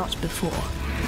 not before.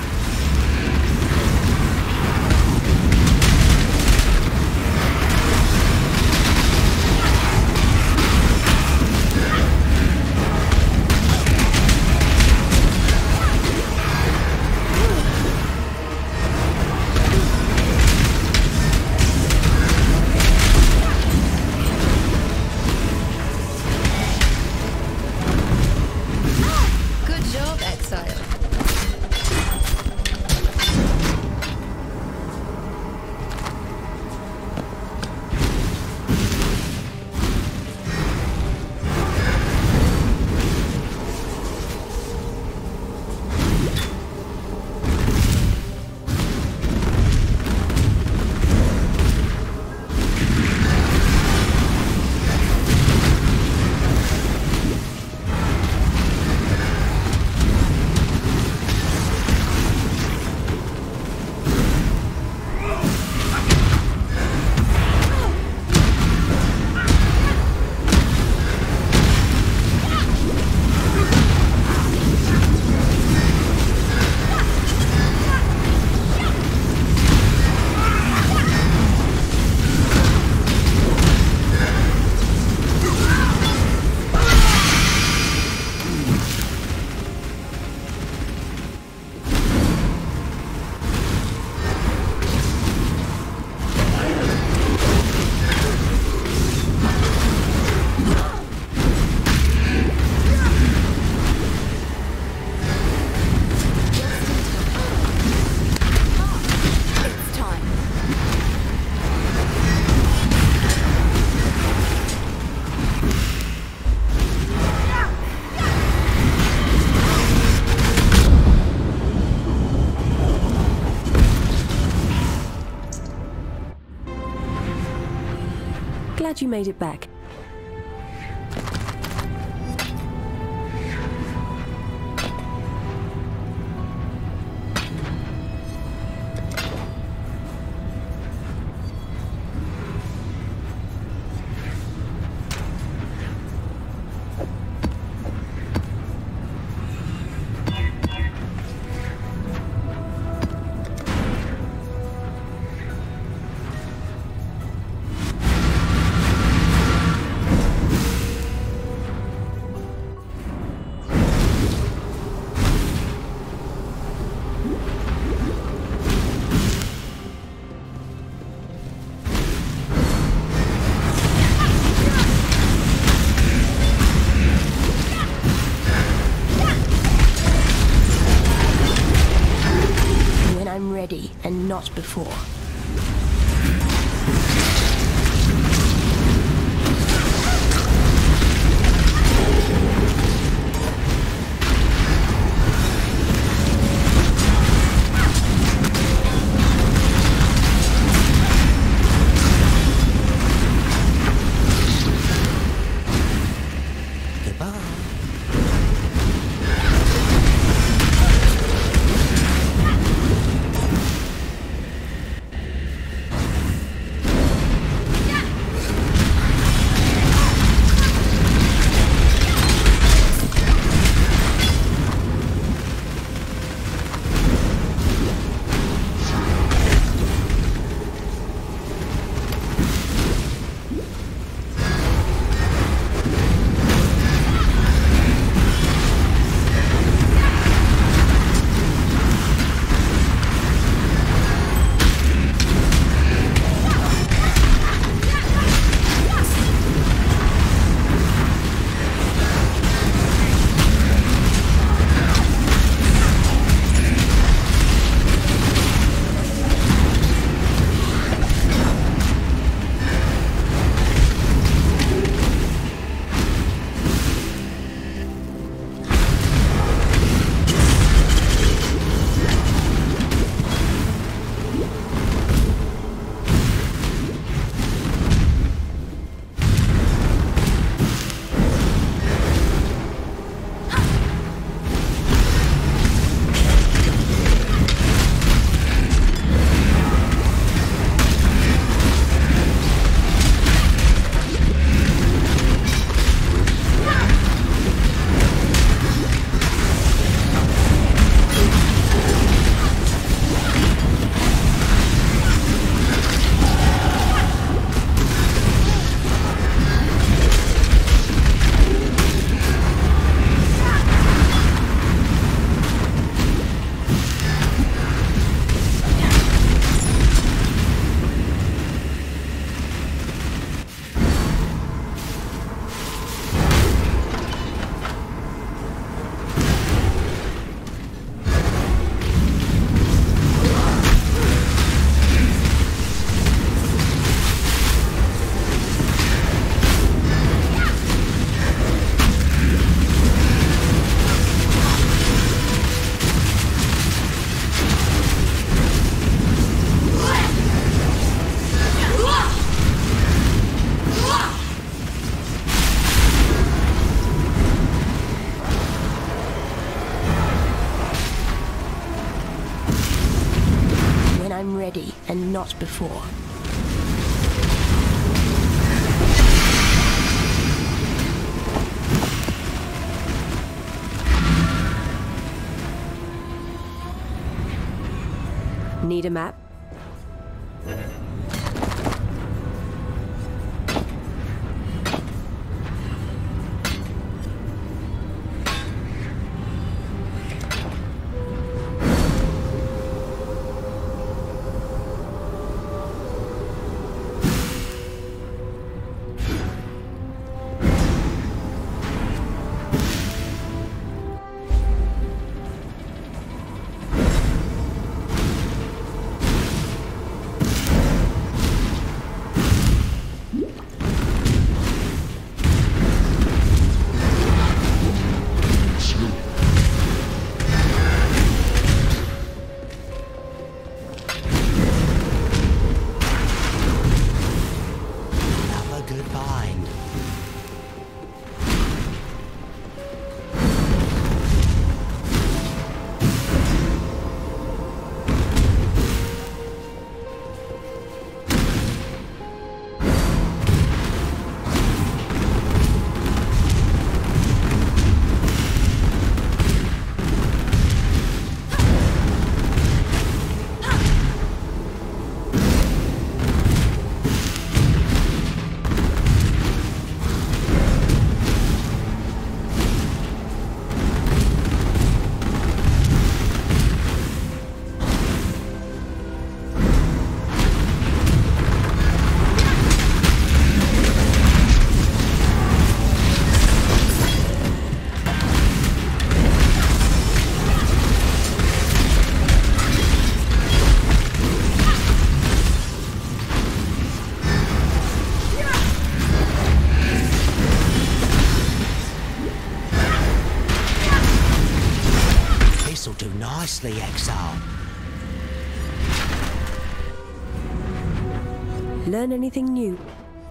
Glad you made it back. Ready and not before. and not before. Need a map? Nicely, Exile. Learn anything new?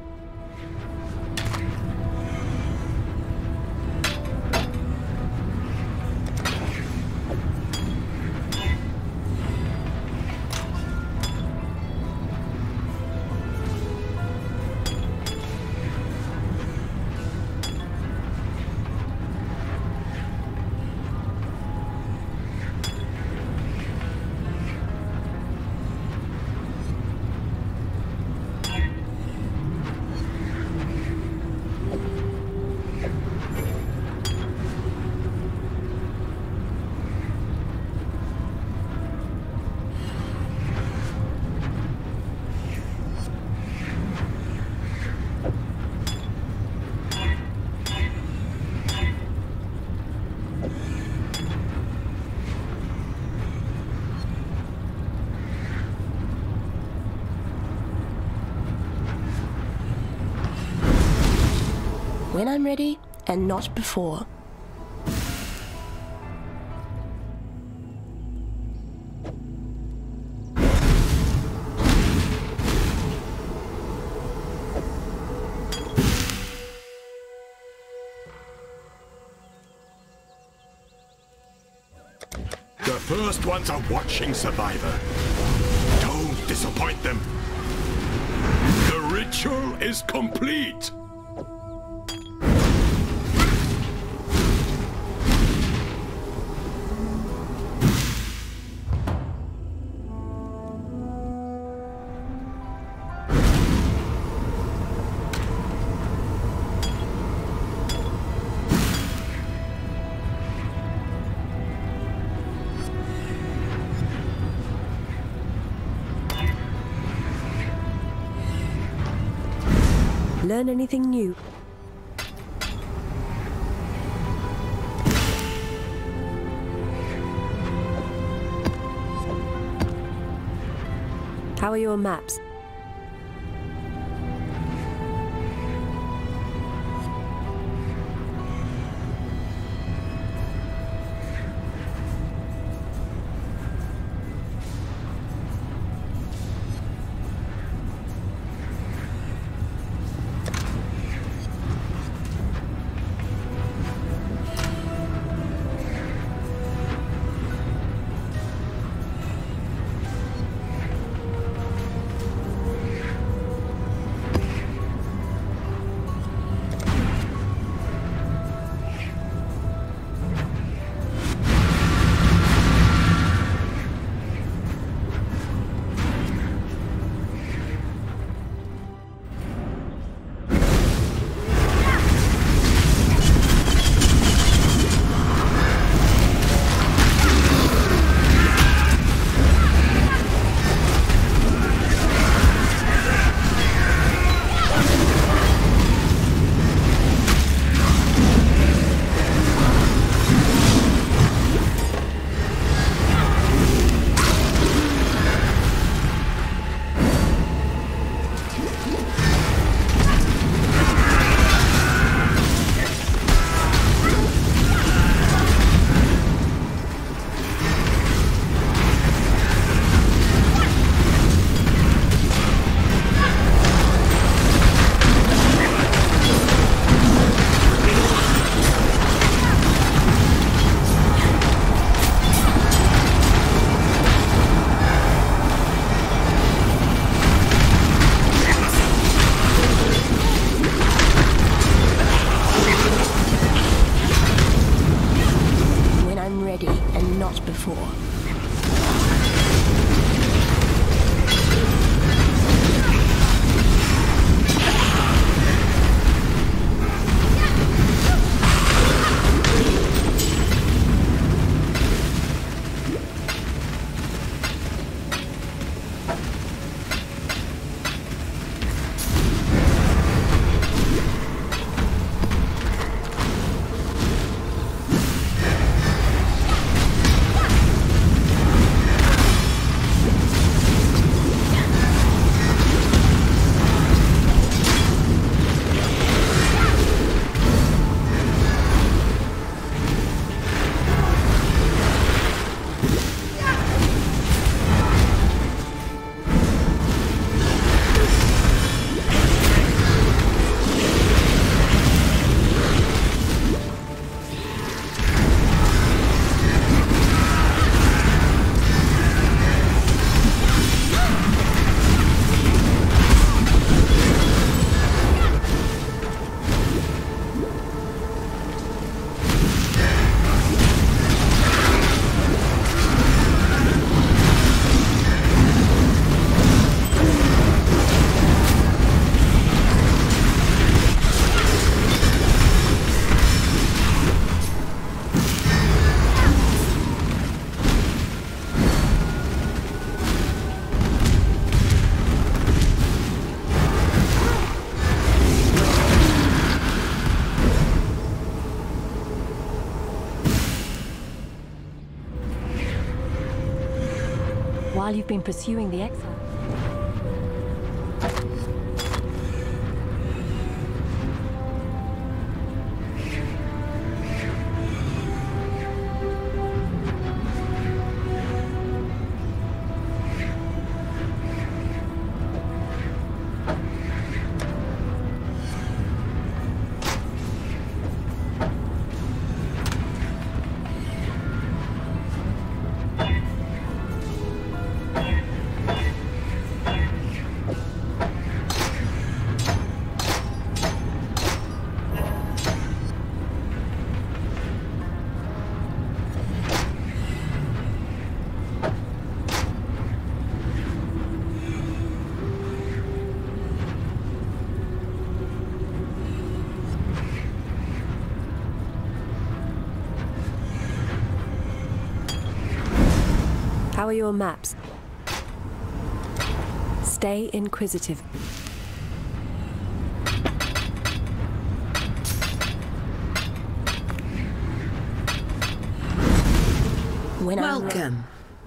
When I'm ready, and not before. The first ones are watching, Survivor. Don't disappoint them. The ritual is complete. Learn anything new? How are your maps? while you've been pursuing the exile. How are your maps? Stay inquisitive. When I'm ready. Welcome.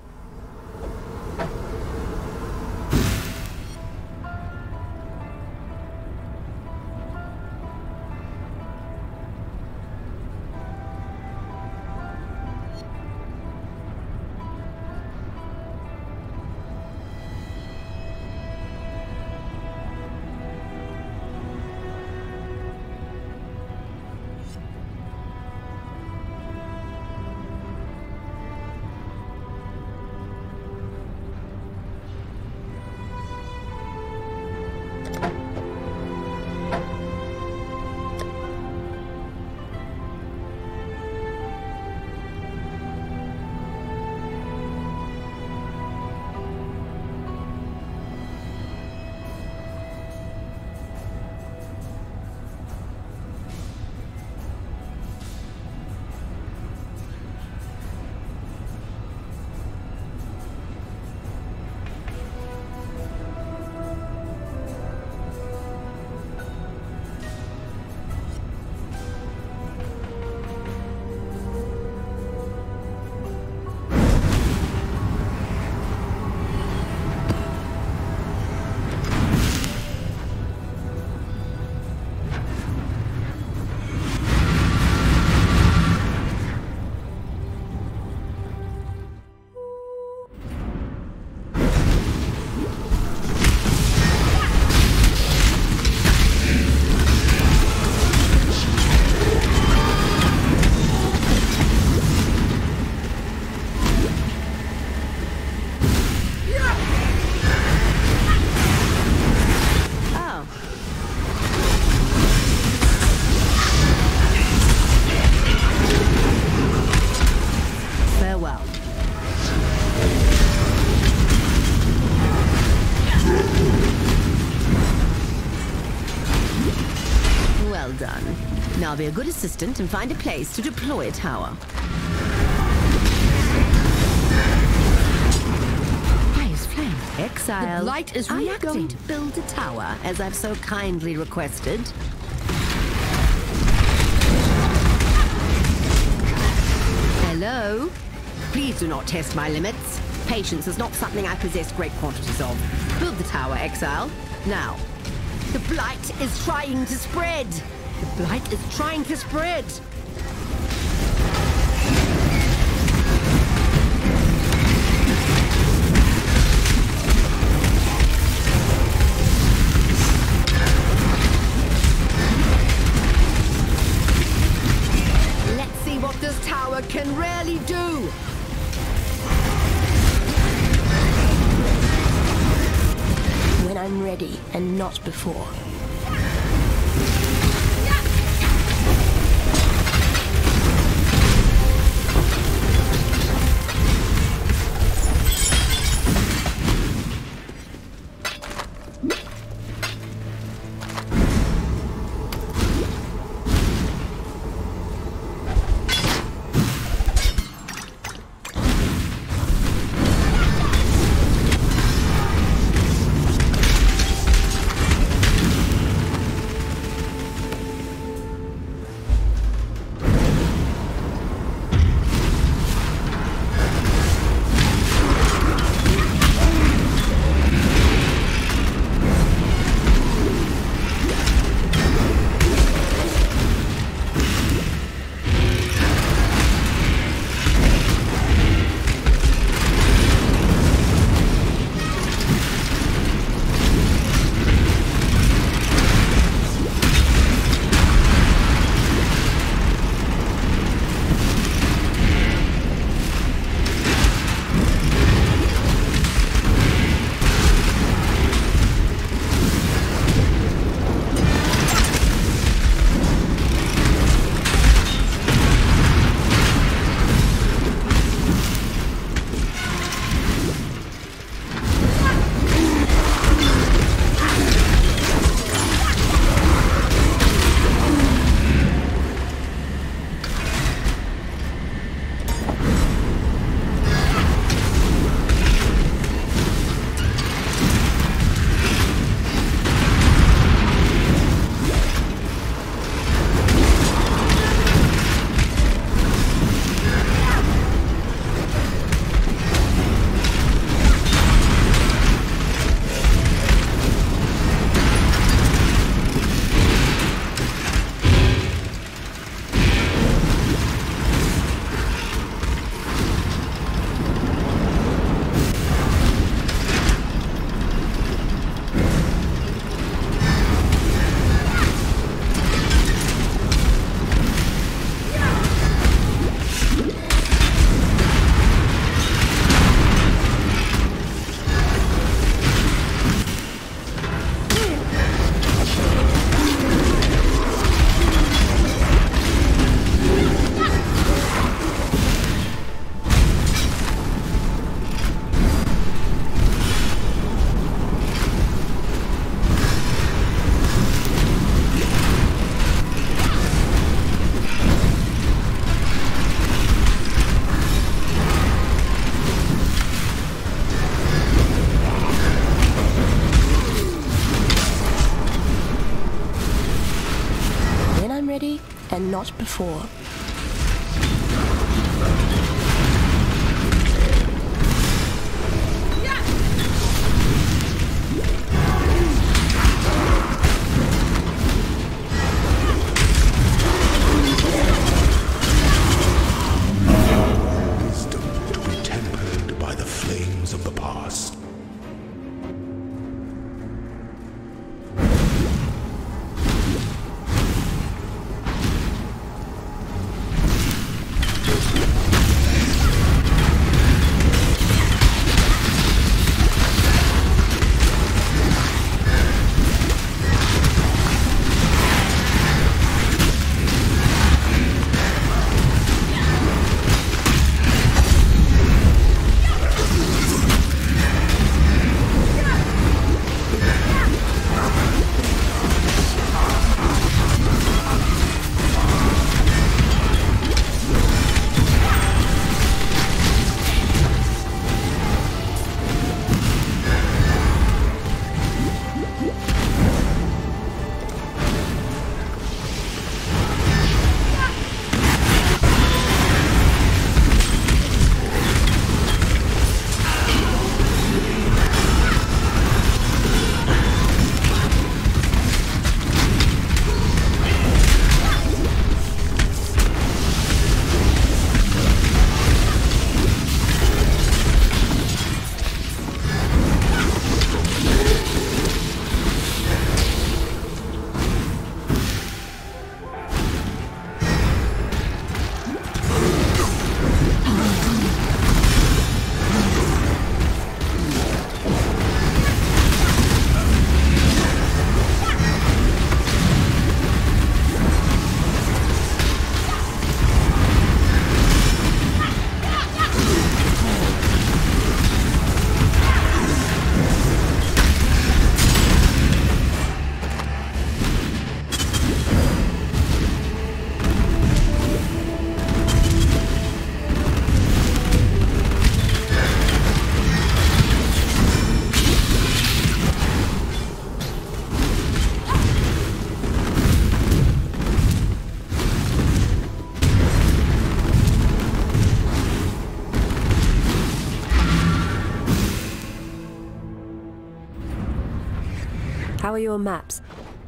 Well done. Now be a good assistant and find a place to deploy a tower. Eyes flame. Exile. The blight is Are you reacting. going to build a tower, as I've so kindly requested? Hello? Please do not test my limits. Patience is not something I possess great quantities of. Build the tower, Exile. Now. The blight is trying to spread. The blight is trying to spread. Let's see what this tower can really do. When I'm ready and not before. ready and not before. Wisdom to be tempered by the flames of the past. How are your maps?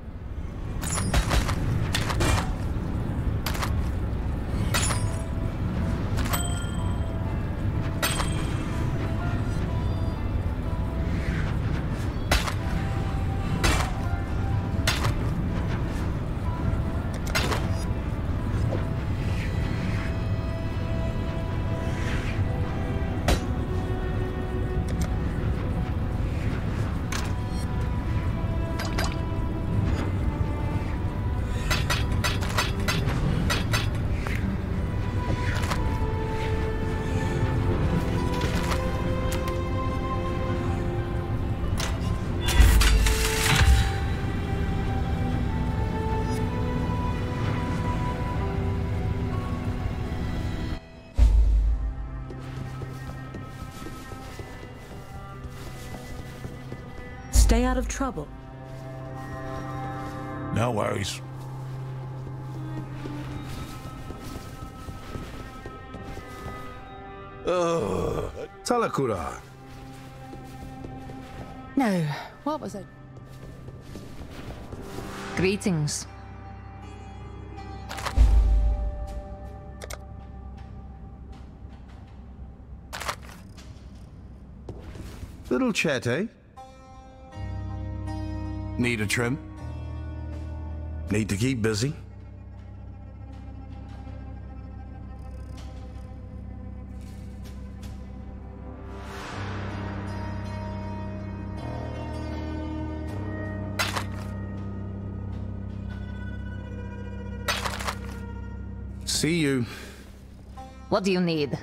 Stay out of trouble. No worries. Talakura. No, what was it? Greetings. Little chat, eh? Need a trim? Need to keep busy. See you. What do you need?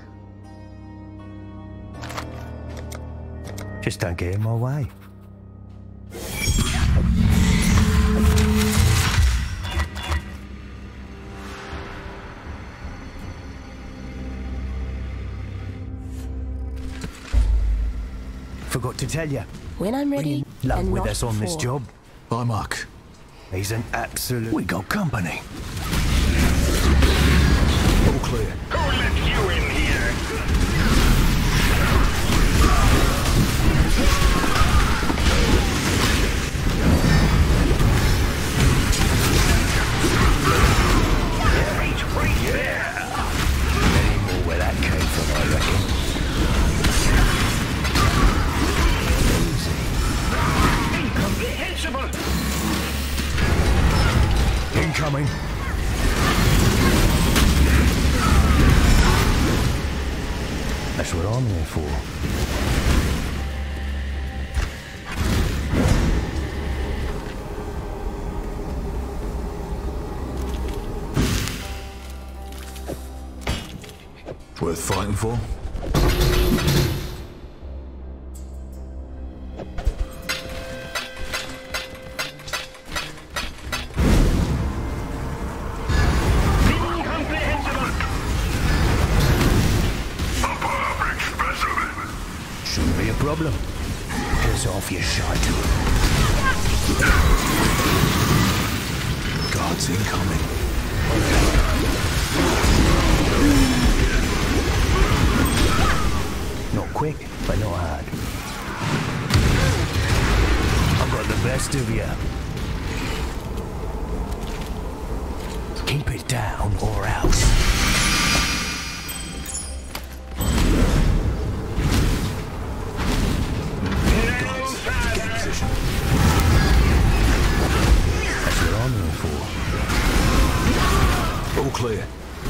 Just don't get in my way. Forgot to tell you. When I'm ready Love and with not us on this before. job. Bye, Mark. He's an absolute... We got company. clear. Who let you in here? Right there. Any more where that came from, I reckon. Incomprehensible. Incoming. That's what I'm here for. Worth fighting for? Incomprehensible. A perfect specimen. Shouldn't be a problem. Piss off, you shite. Guards incoming. Not quick, but not hard. I've got the best of you. Keep it down or else. Get Position. That's what I'm here for. All clear.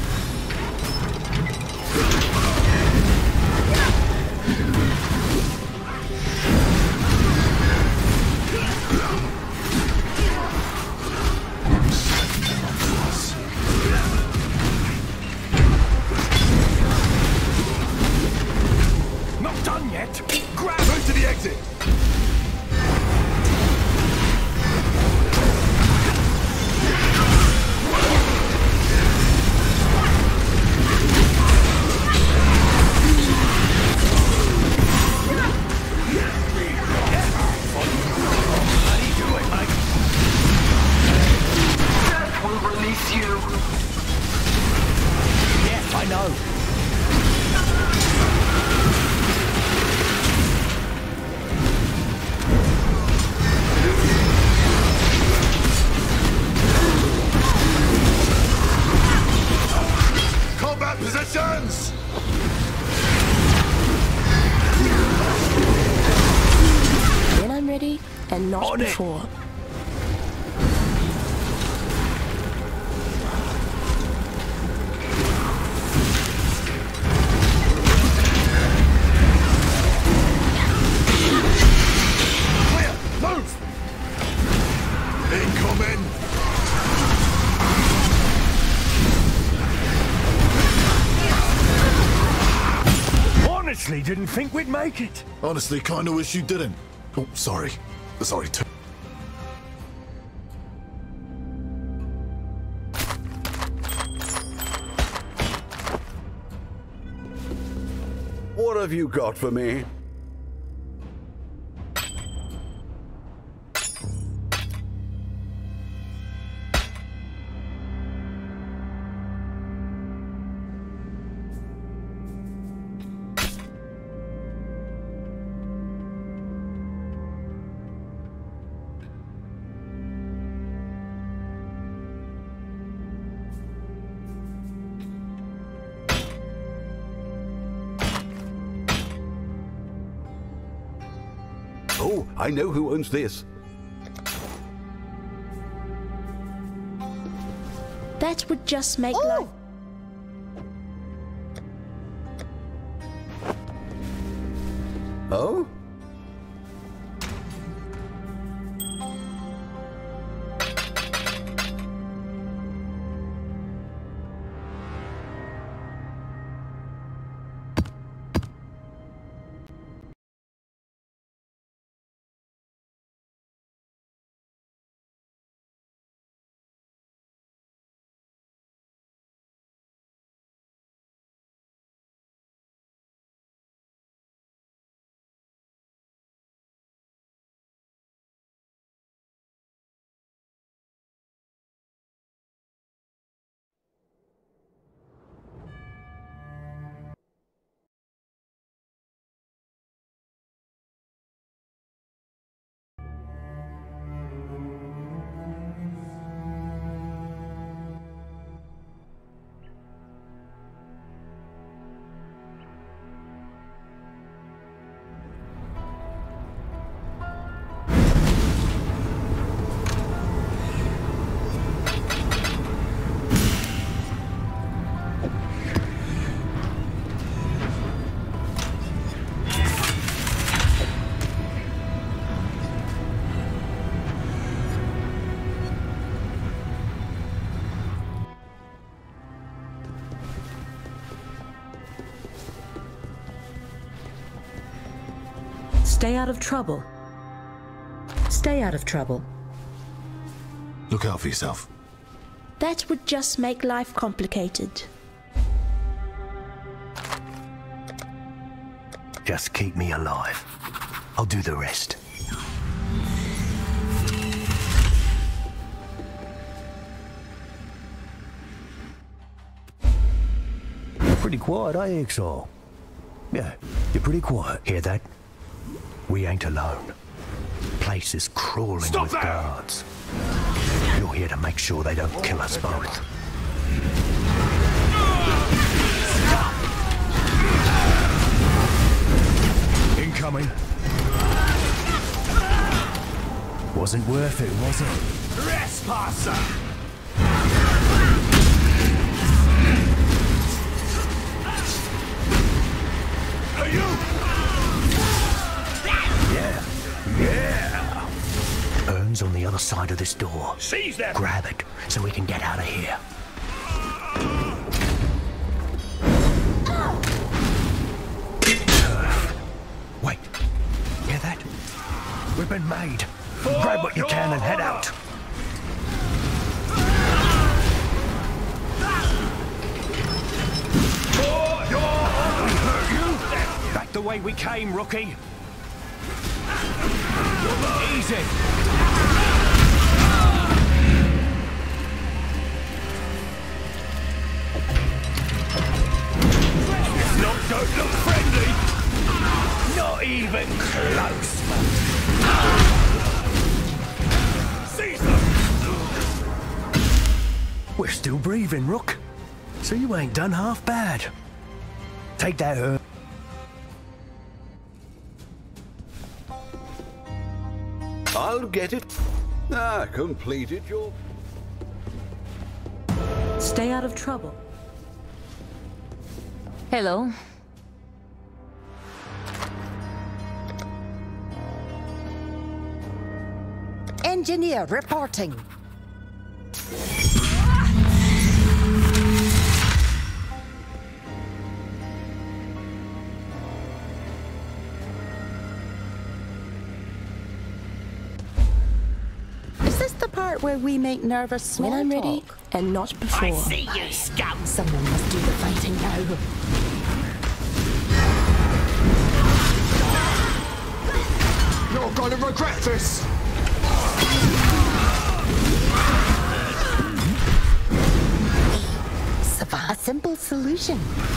Not done yet. Grab Move to the exit. That will release you. Yeah, I know. Combat positions! When I'm ready and not On it. before. Clear! Move! Incoming! Honestly, didn't think we'd make it. Honestly, kinda wish you didn't. Oh, sorry. Sorry, too. What have you got for me? Oh, I know who owns this. That would just make life. Oh? Stay out of trouble. Stay out of trouble. Look out for yourself. That would just make life complicated. Just keep me alive. I'll do the rest. Pretty quiet, eh, Exile? Yeah, you're pretty quiet. Hear that? We ain't alone. Place is crawling with guards. You're here to make sure they don't kill us both. Incoming. Wasn't worth it, was it? Trespasser! Are you? Yeah. Yeah! Urn's on the other side of this door. Seize them! Grab it, so we can get out of here. Wait. Hear that? We've been made. Grab what you can and head out. We hurt you? Back the way we came, rookie. Easy. Don't look friendly. Not even close. Seize them. We're still breathing, Rook. So you ain't done half bad. Take that, Ern. I'll get it. Ah, completed your... Stay out of trouble. Hello. Engineer reporting. Is this the part where we make nervous small When I'm talk? ready, and not before. I see you, scum! Someone must do the fighting now. You're gonna regret this! A simple solution.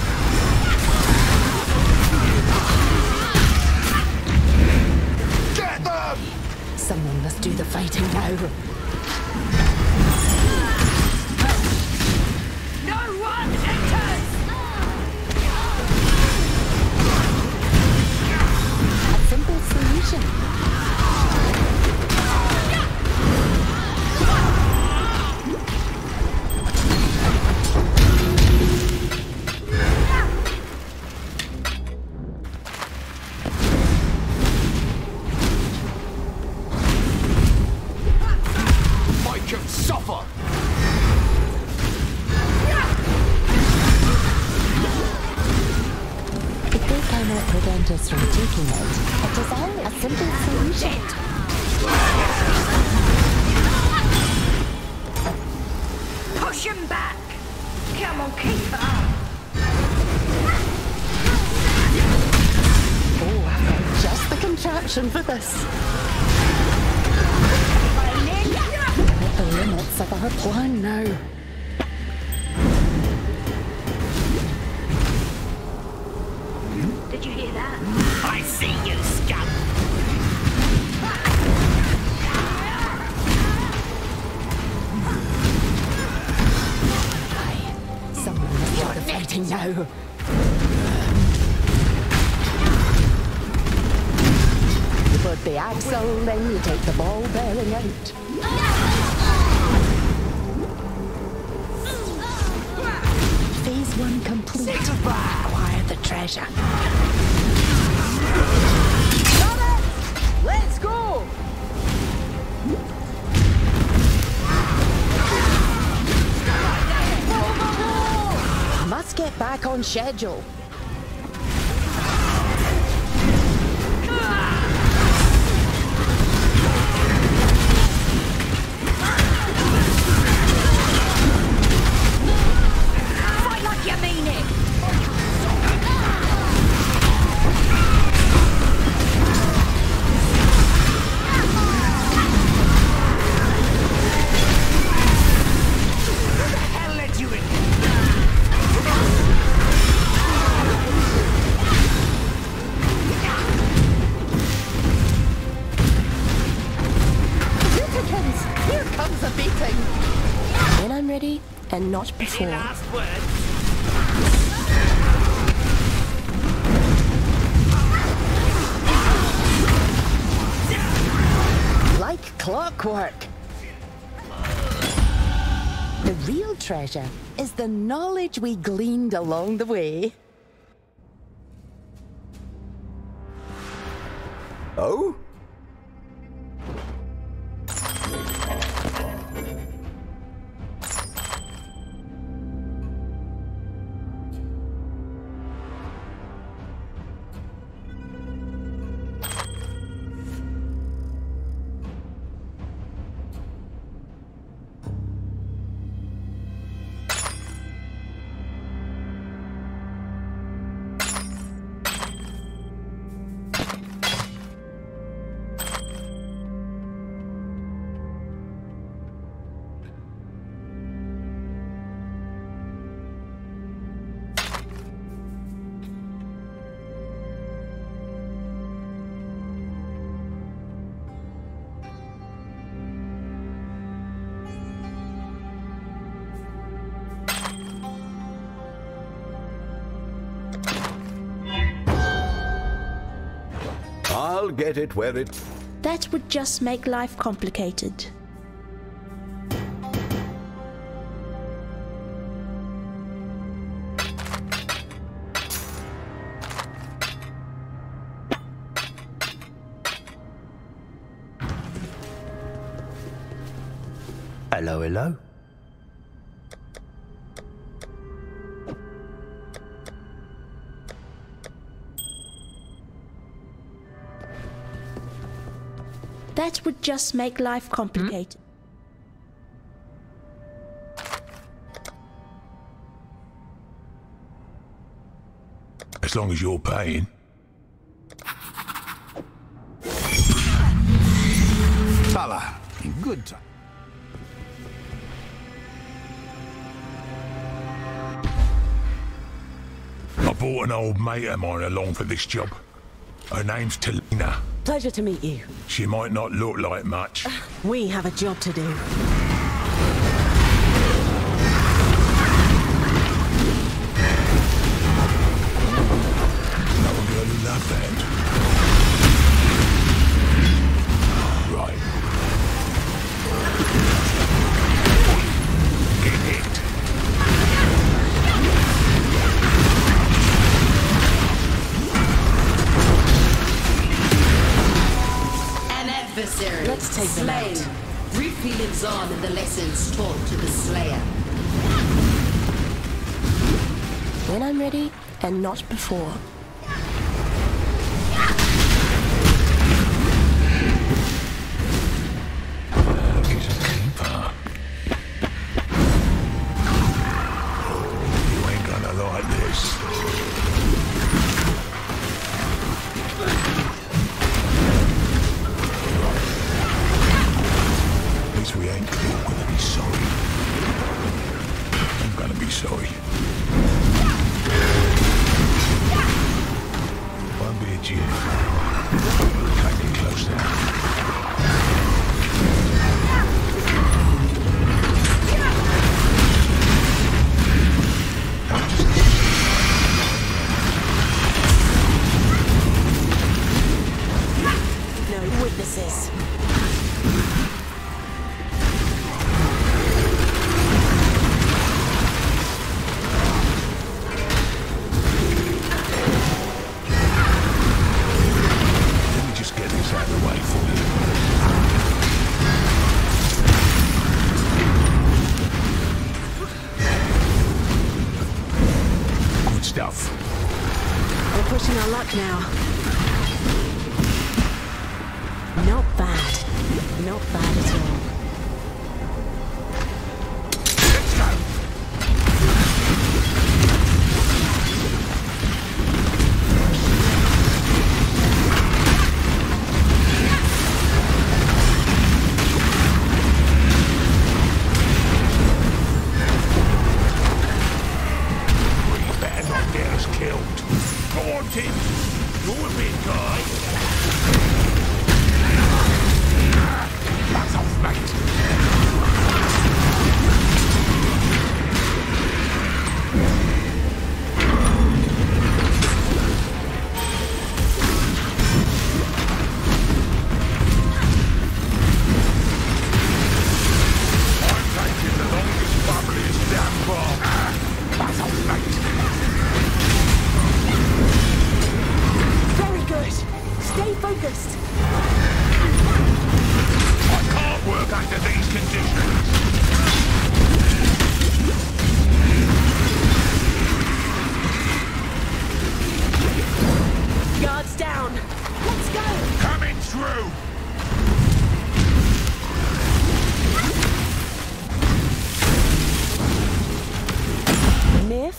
Get them! Someone must do the fighting now. No one enters! A simple solution. Make him suffer! If they cannot prevent us from taking it, it is only a simple solution. Push him back! Come on, keep up! Oh, I've got just the contraption for this. We're at the limits of our plan now. Did you hear that? I see you, scum! Someone must do the fighting now. You put the axle, then you take the ball bearing out. Phase 1 complete. Acquire the treasure. Let's go! Must get back on schedule. not before. Last words? Like clockwork. The real treasure is the knowledge we gleaned along the way. Oh? I'll get it where it... That would just make life complicated. Hello, hello. That would just make life complicated. As long as you're paying. Tala, in good time. I brought an old mate of mine along for this job. Her name's Talina. Pleasure to meet you. She might not look like much. We have a job to do. Another girl who loved that. Right. Get hit. Adversary. Let's take them Slain. out. Briefly lives on in the lessons taught to the Slayer. When I'm ready, and not before. He's a keeper. You ain't gonna like this. At least we ain't gonna be sorry. I'm gonna be sorry. Won't be a Jew. Can't get close now. No witnesses. Let me just get this out of the way for you. Good stuff. We're pushing our luck now. Not bad. Not bad at all. Let's go. We better not get us killed. Go on, Tim. You're a big guy. That's off, mate.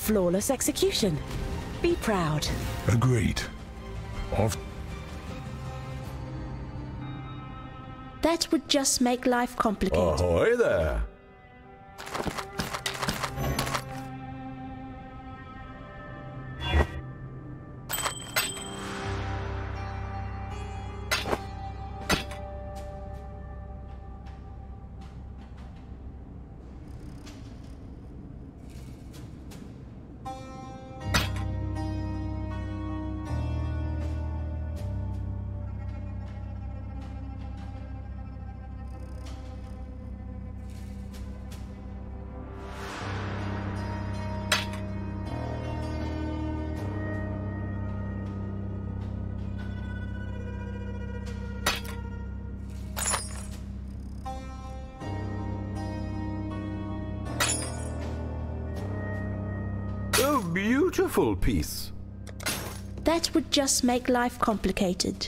flawless execution. Be proud. Agreed. That would just make life complicated. Ahoy there! A beautiful piece. That would just make life complicated.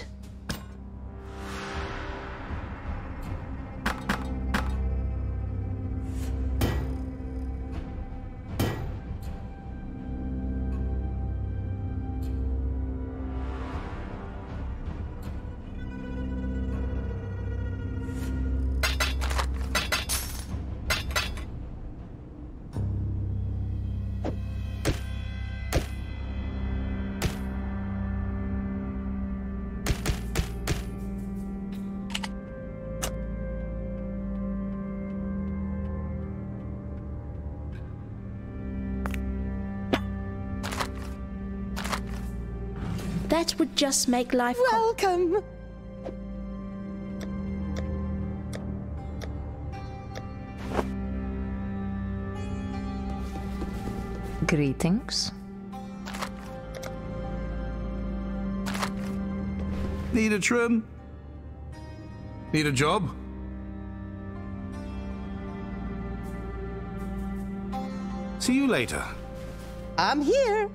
That would just make life Welcome! Greetings. Need a trim? Need a job? See you later. I'm here.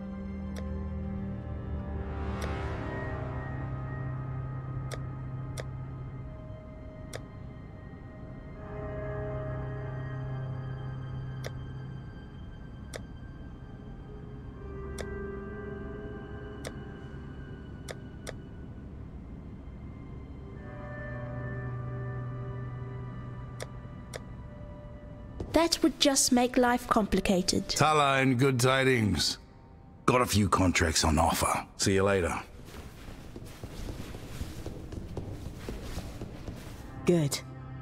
That would just make life complicated. Tala and good tidings. Got a few contracts on offer. See you later. Good.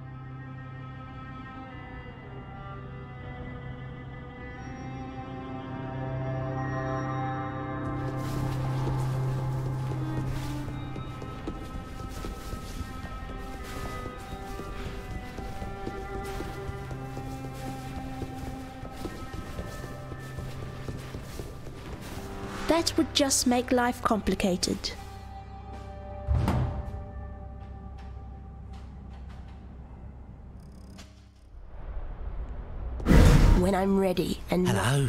That would just make life complicated. When I'm ready and Hello?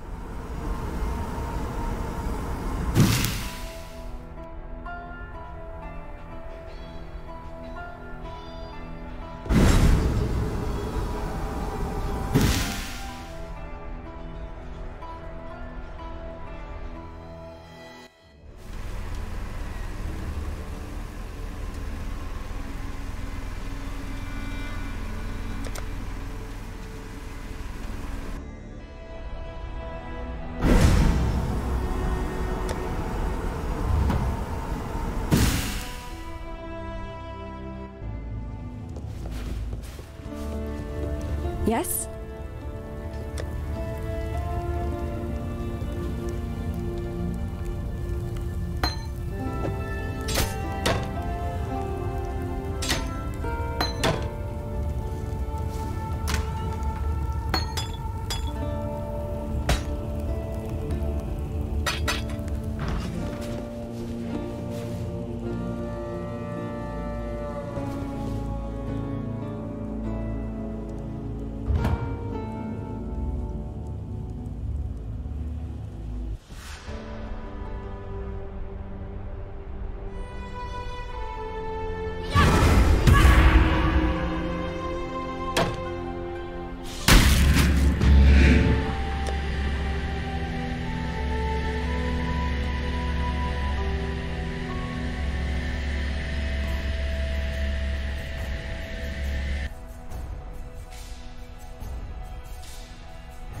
Yes?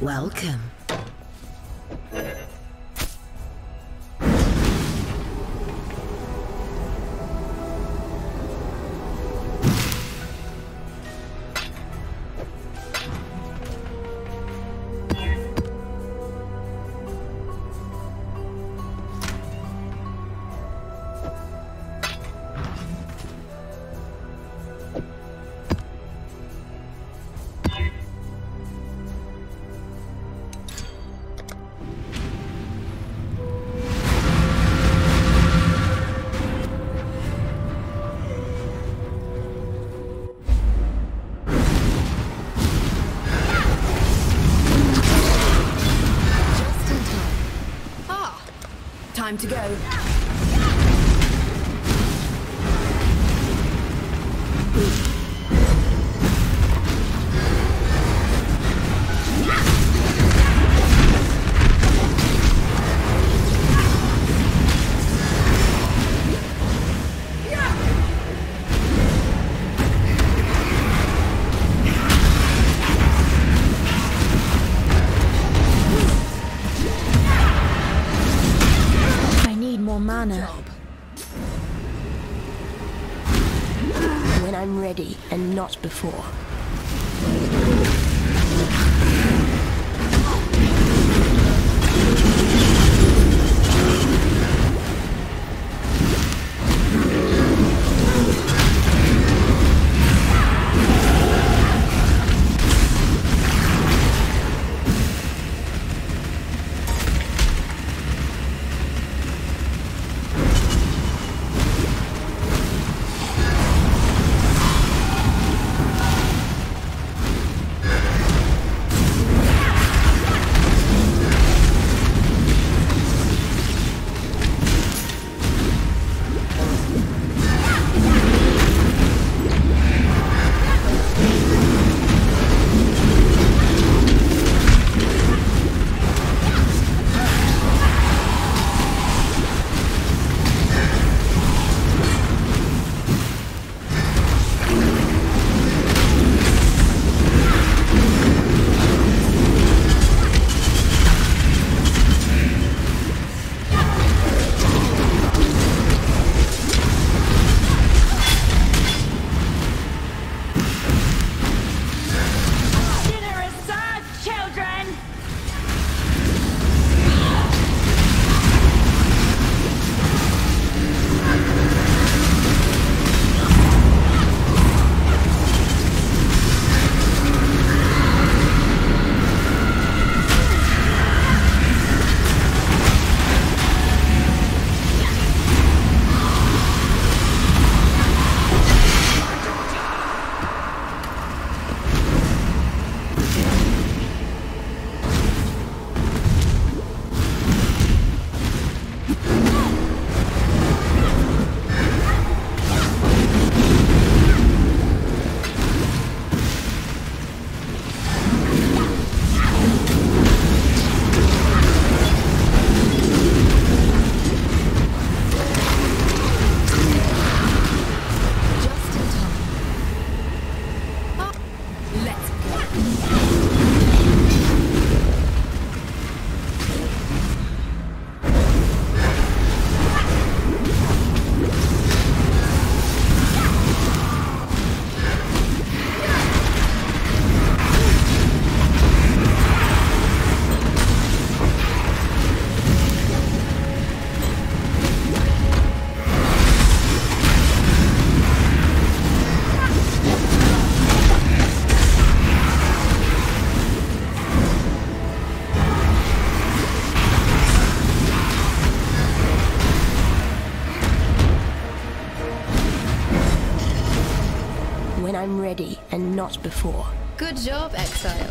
Welcome. Time to go. When I'm ready and not before. When I'm ready and not before. Good job, Exile.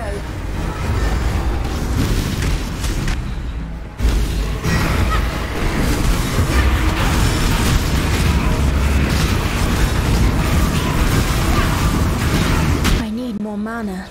I need more mana.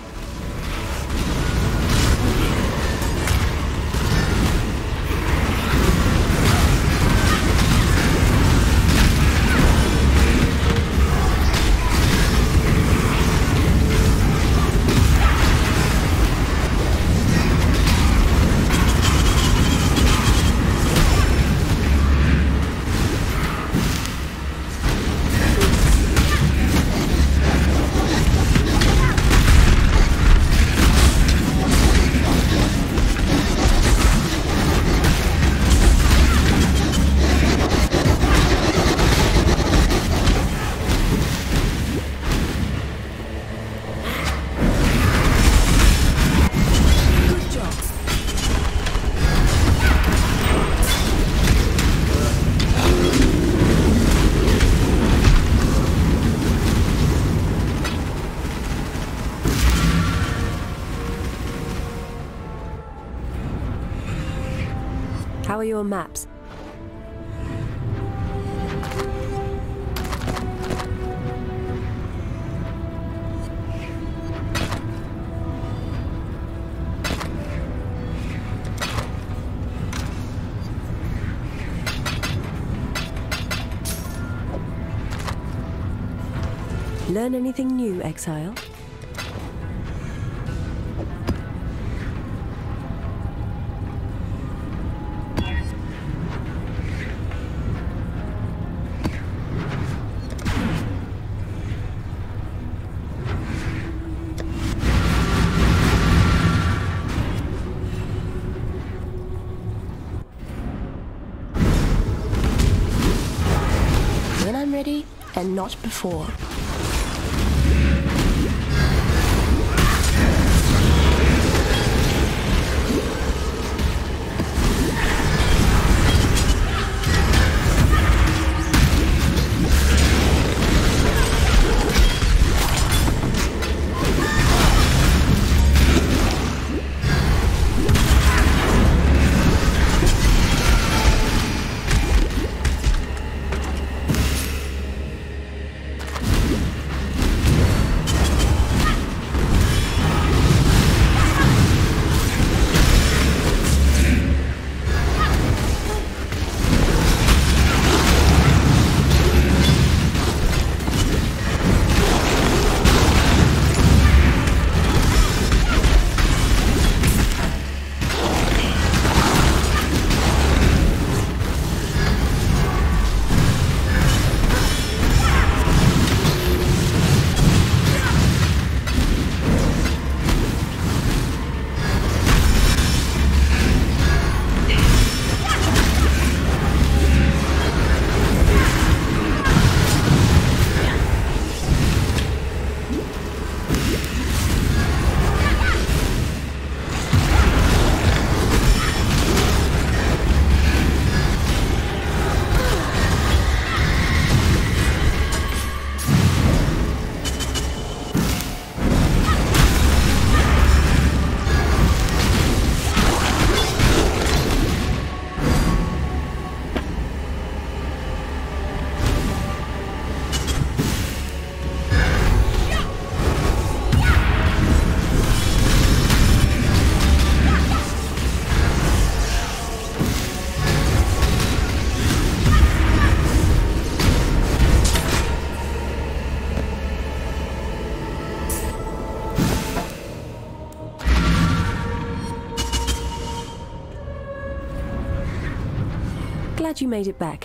How are your maps? Learn anything new, Exile? When I'm ready, and not before. Glad you made it back.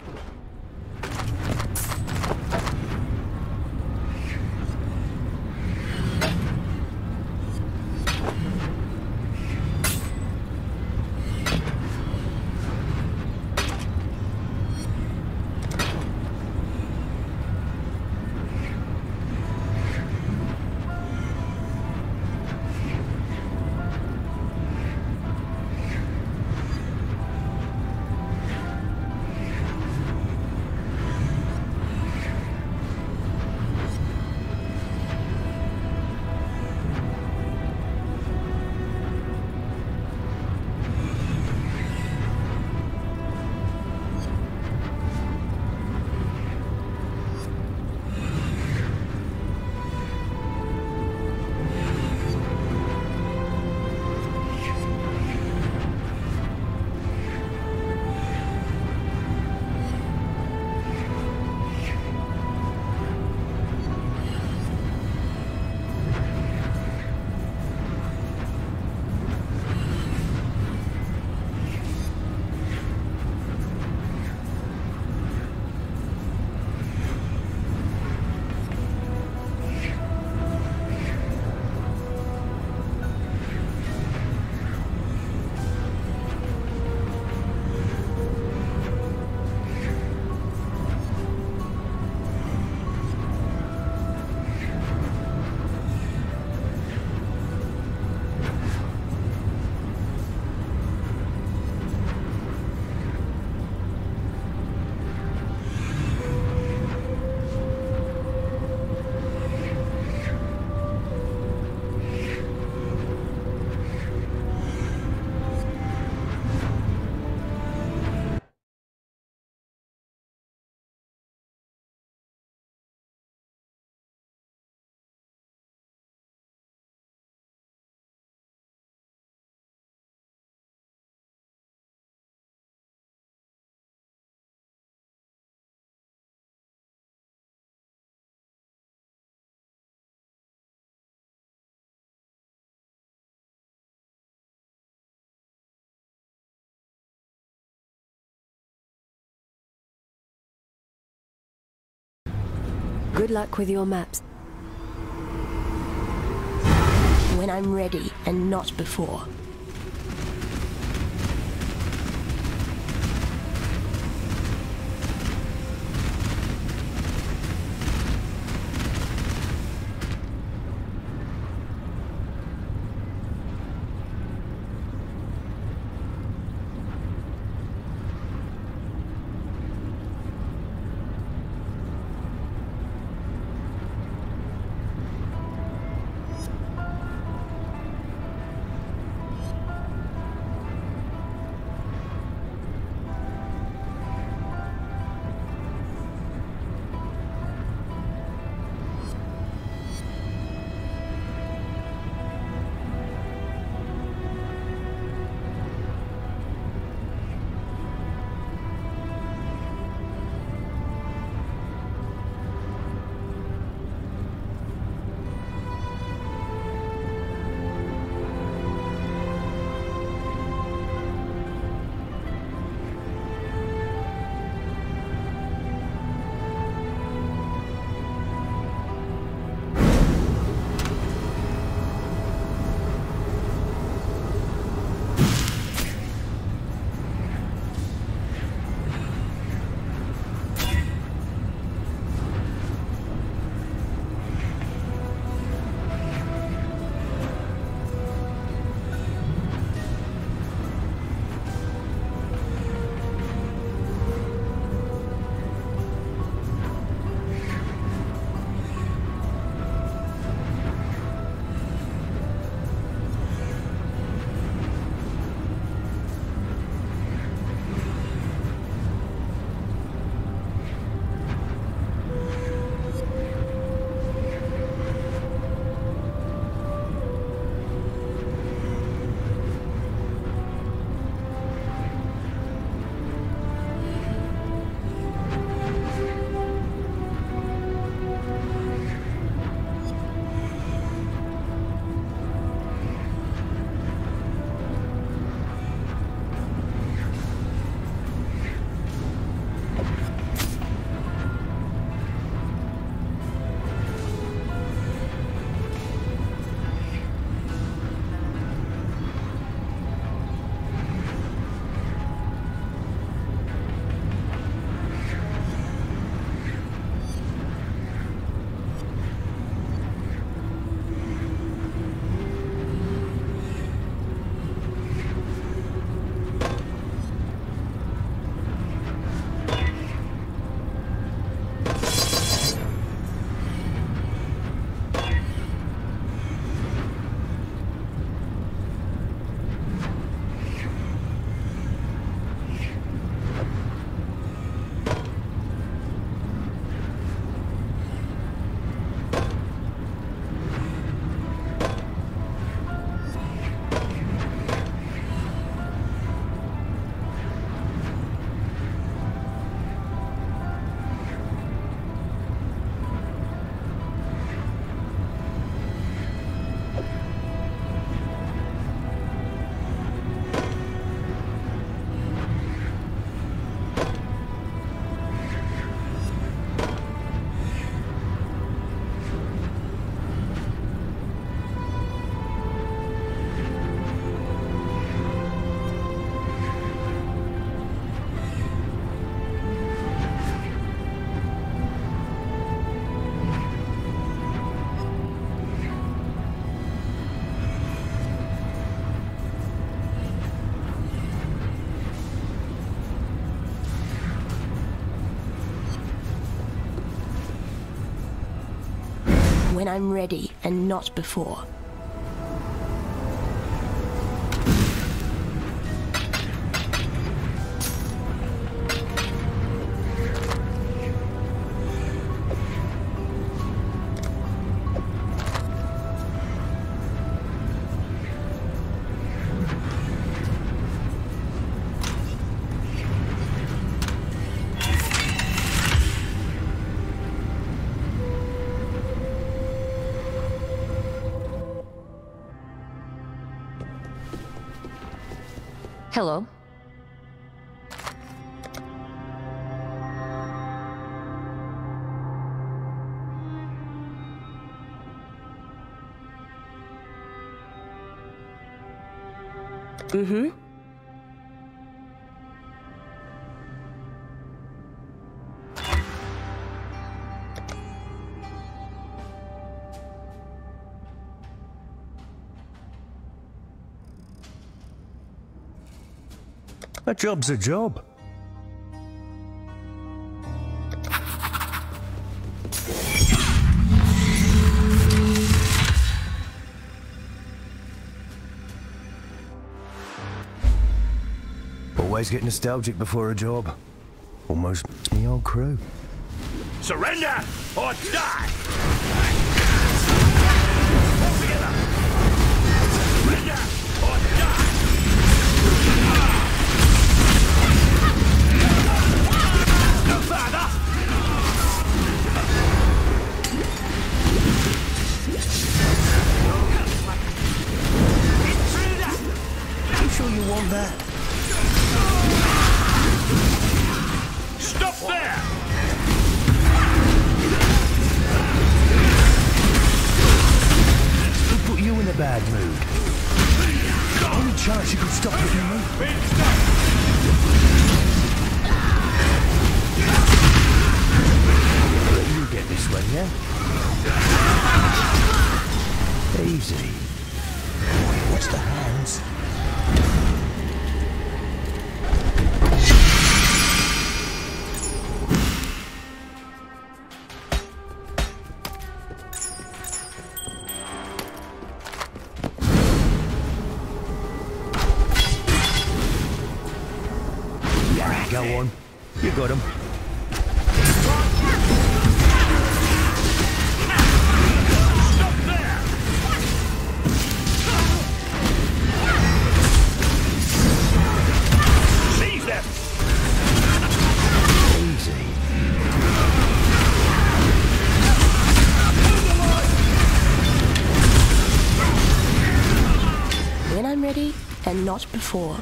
Good luck with your maps. When I'm ready and not before. When I'm ready and not before. Hello. Mm-hmm. A job's a job. Always get nostalgic before a job. Almost me old crew. Surrender or die! Surrender or die! No further! You sure you want that? Stop there! Who put you in a bad mood? Only chance you can stop hitting me. Let you get this one, yeah? Easy. What's the hands? Go on. You got him. Stop there! Seize them! Easy. When I'm ready, and not before.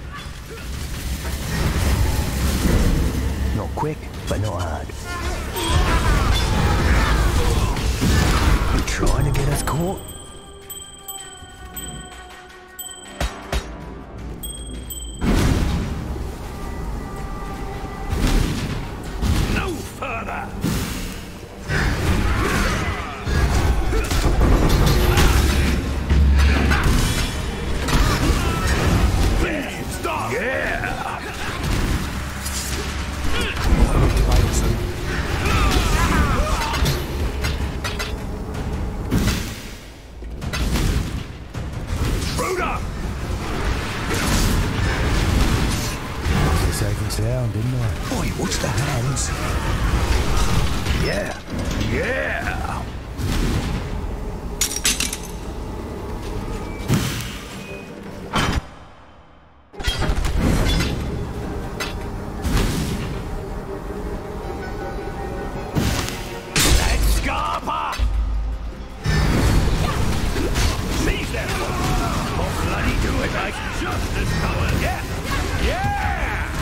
Not quick, but not hard. You trying to get us caught? No further! Stop! Yeah! Safe and sound, didn't I? Boy, what's the hands? Yeah. Yeah. Let's Scarpa! Seize them! Oh, bloody do it, mate! Just as power! Yeah! Yeah!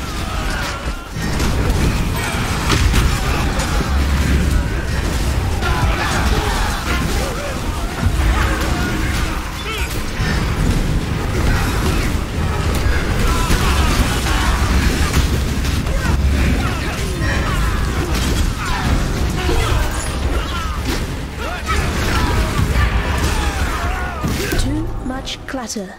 Too much clutter.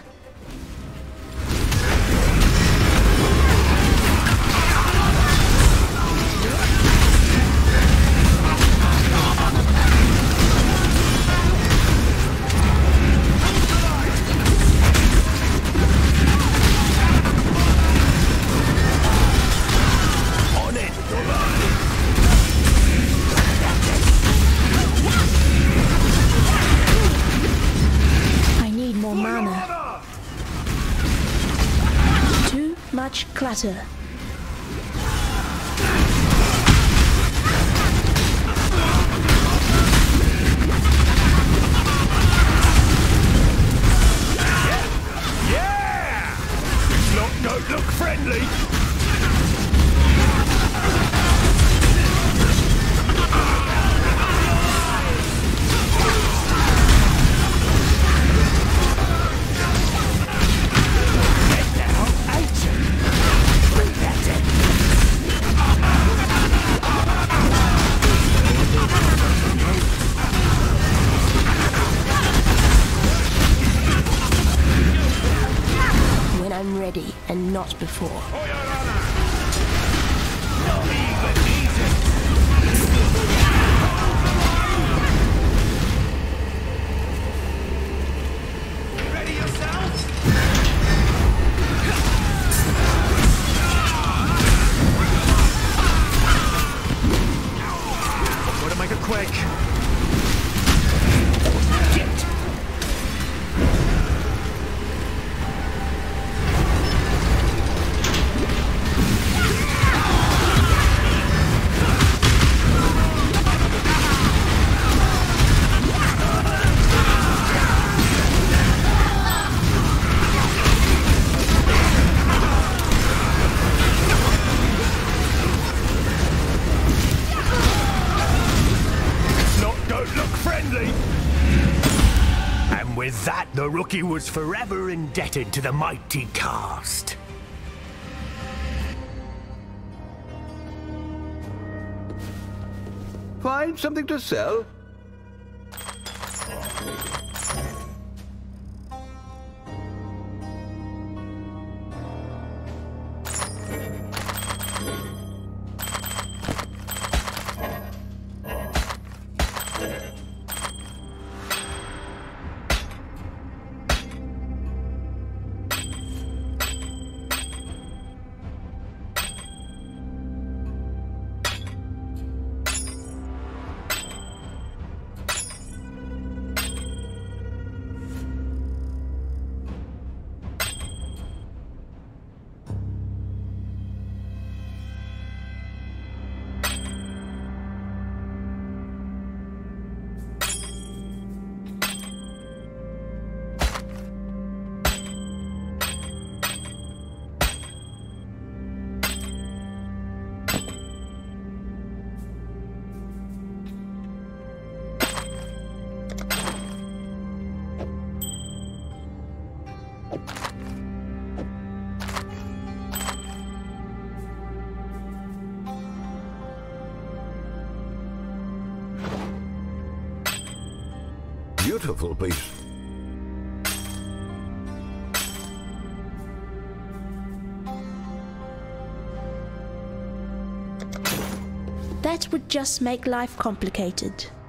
On it! I need more mana. Too much clutter. Yeah! Don't look friendly! and not before. Ready yourselves? Gotta make it quick. Don't look friendly! And with that, the rookie was forever indebted to the mighty cast. Find something to sell? Beautiful piece. That would just make life complicated.